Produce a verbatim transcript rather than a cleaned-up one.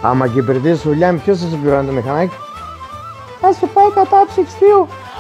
Άμα και υπηρετήσεις δουλειά, ποιος θα σου πληρώνει το μηχανάκι? Θα σου πάει κατά ψυξτίου.